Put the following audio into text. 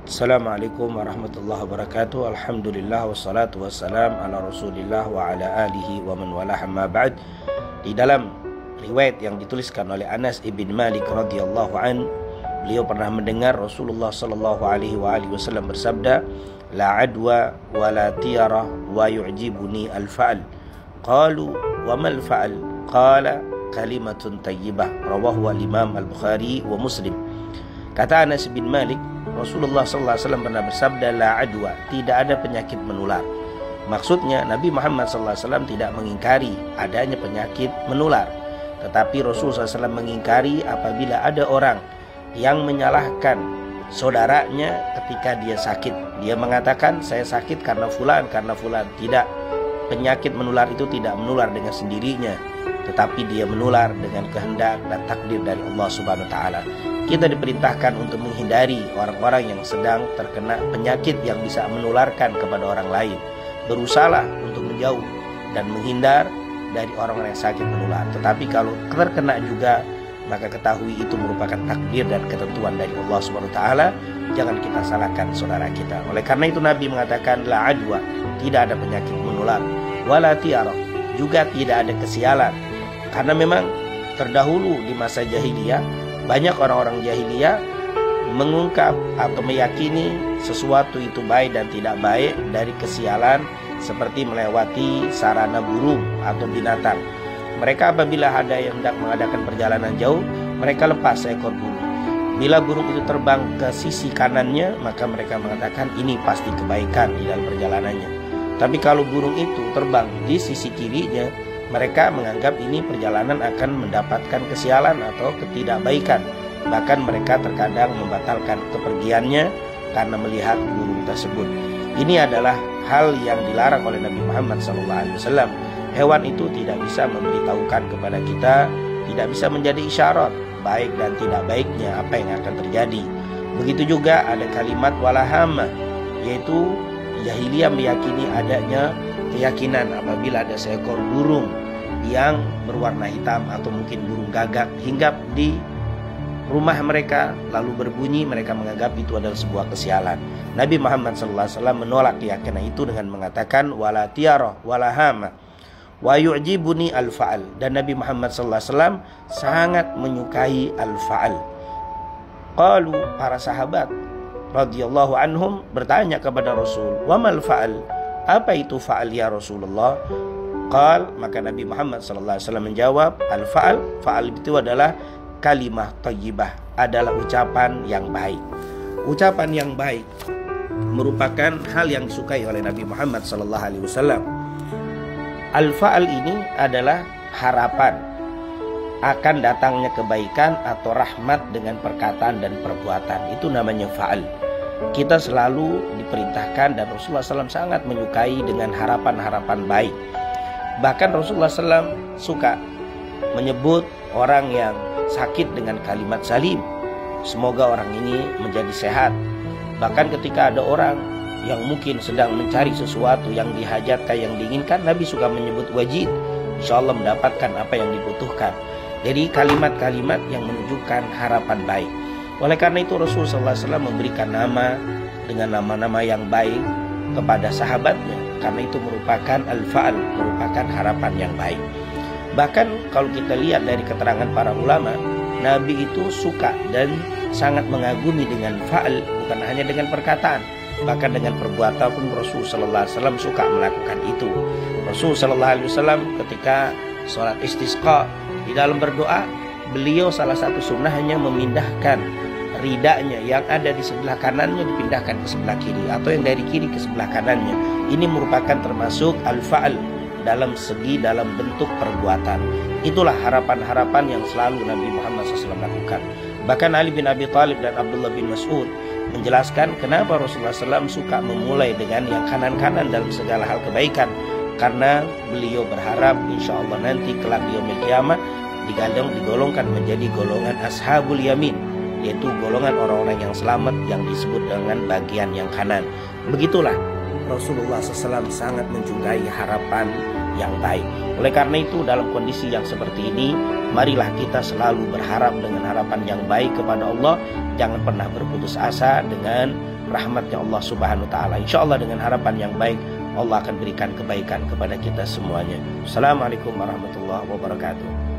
Assalamualaikum warahmatullahi wabarakatuh. Alhamdulillah wassalatu wassalam ala Rasulillah wa ala alihi wa man walah, amma ba'd. Di dalam riwayat yang dituliskan oleh Anas ibn Malik radhiyallahu an, beliau pernah mendengar Rasulullah sallallahu alaihi wasallam bersabda, la adwa wa la tiyara wa yu'jibuni al-fa'al. Qalu wa mal fa'al? Qala kalimatun tayyibah. Rawahu al-Imam al-Bukhari wa Muslim. Kata Anas bin Malik, Rasulullah SAW pernah bersabda, la adwa, tidak ada penyakit menular. Maksudnya Nabi Muhammad SAW tidak mengingkari adanya penyakit menular, tetapi Rasulullah SAW mengingkari apabila ada orang yang menyalahkan saudaranya ketika dia sakit. Dia mengatakan, saya sakit karena fulan. Tidak, penyakit menular itu tidak menular dengan sendirinya, tetapi dia menular dengan kehendak dan takdir dari Allah Subhanahu wa taala. Kita diperintahkan untuk menghindari orang-orang yang sedang terkena penyakit yang bisa menularkan kepada orang lain. Berusahalah untuk menjauh dan menghindar dari orang-orang yang sakit menular. Tetapi kalau terkena juga, maka ketahui itu merupakan takdir dan ketentuan dari Allah Subhanahu wa taala. Jangan kita salahkan saudara kita. Oleh karena itu Nabi mengatakan, la adwa, tidak ada penyakit menular. Wala tiara, juga tidak ada kesialan. Karena memang terdahulu di masa jahiliyah, banyak orang-orang jahiliyah mengungkap atau meyakini sesuatu itu baik dan tidak baik dari kesialan, seperti melewati sarana burung atau binatang. Mereka apabila ada yang hendak mengadakan perjalanan jauh, mereka lepas seekor burung. Bila burung itu terbang ke sisi kanannya, maka mereka mengatakan ini pasti kebaikan di dalam perjalanannya. Tapi kalau burung itu terbang di sisi kirinya, mereka menganggap ini perjalanan akan mendapatkan kesialan atau ketidakbaikan. Bahkan mereka terkadang membatalkan kepergiannya karena melihat burung tersebut. Ini adalah hal yang dilarang oleh Nabi Muhammad SAW. Hewan itu tidak bisa memberitahukan kepada kita, tidak bisa menjadi isyarat baik dan tidak baiknya apa yang akan terjadi. Begitu juga ada kalimat walahama, yaitu jahiliyah meyakini adanya keyakinan apabila ada seekor burung yang berwarna hitam atau mungkin burung gagak hinggap di rumah mereka lalu berbunyi, mereka menganggap itu adalah sebuah kesialan. Nabi Muhammad SAW menolak keyakinan itu dengan mengatakan wala tiara wala hama wa yu'jibuni al-fa'al, dan Nabi Muhammad SAW sangat menyukai al-fa'al. Qalu, para sahabat radhiyallahu anhum bertanya kepada Rasul, wa mal fa'al? Apa itu fa'al ya Rasulullah? Qal, maka Nabi Muhammad SAW menjawab, al-fa'al, fa'al itu adalah kalimah thayyibah, adalah ucapan yang baik. Ucapan yang baik merupakan hal yang disukai oleh Nabi Muhammad SAW. Al-fa'al ini adalah harapan akan datangnya kebaikan atau rahmat dengan perkataan dan perbuatan. Itu namanya fa'al. Kita selalu diperintahkan dan Rasulullah SAW sangat menyukai dengan harapan-harapan baik. Bahkan Rasulullah SAW suka menyebut orang yang sakit dengan kalimat salim, semoga orang ini menjadi sehat. Bahkan ketika ada orang yang mungkin sedang mencari sesuatu yang dihajatkan, yang diinginkan, Nabi suka menyebut wajid, insya Allah mendapatkan apa yang dibutuhkan. Jadi kalimat-kalimat yang menunjukkan harapan baik. Oleh karena itu Rasulullah SAW memberikan nama dengan nama-nama yang baik kepada sahabatnya, karena itu merupakan al-fa'al, merupakan harapan yang baik. Bahkan kalau kita lihat dari keterangan para ulama, Nabi itu suka dan sangat mengagumi dengan fa'al, bukan hanya dengan perkataan, bahkan dengan perbuatan pun Rasulullah SAW suka melakukan itu. Rasulullah SAW ketika sholat istisqa, di dalam berdoa, beliau salah satu sunnahnya memindahkan ridanya yang ada di sebelah kanannya dipindahkan ke sebelah kiri, atau yang dari kiri ke sebelah kanannya. Ini merupakan termasuk al-fa'al dalam bentuk perbuatan. Itulah harapan-harapan yang selalu Nabi Muhammad SAW lakukan. Bahkan Ali bin Abi Thalib dan Abdullah bin Mas'ud menjelaskan kenapa Rasulullah SAW suka memulai dengan yang kanan-kanan dalam segala hal kebaikan. Karena beliau berharap insya Allah nanti kelak di yaumil qiyamah digolongkan menjadi golongan ashabul yamin, yaitu golongan orang-orang yang selamat yang disebut dengan bagian yang kanan. Begitulah Rasulullah SAW sangat menyukai harapan yang baik. Oleh karena itu dalam kondisi yang seperti ini, marilah kita selalu berharap dengan harapan yang baik kepada Allah. Jangan pernah berputus asa dengan rahmatnya Allah Subhanahu wa taala. Insyaallah dengan harapan yang baik Allah akan berikan kebaikan kepada kita semuanya. Assalamualaikum warahmatullahi wabarakatuh.